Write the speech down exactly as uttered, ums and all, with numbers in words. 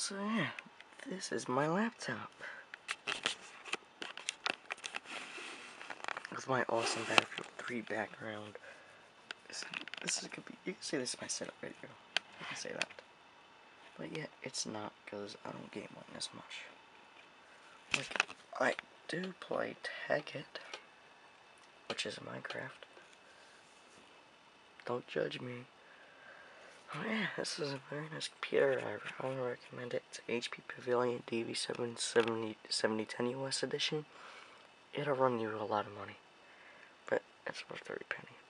So yeah, this is my laptop. With my awesome Battlefield three background. This, this is gonna be, you can say this is my setup video. You can say that. But yeah, it's not, because I don't game on this much. Like, I do play Tekkit, which is Minecraft. Don't judge me. Oh yeah, this is a very nice computer. I highly recommend it. It's H P Pavilion D V seven seventy ten U S edition. It'll run you a lot of money, but it's worth every penny.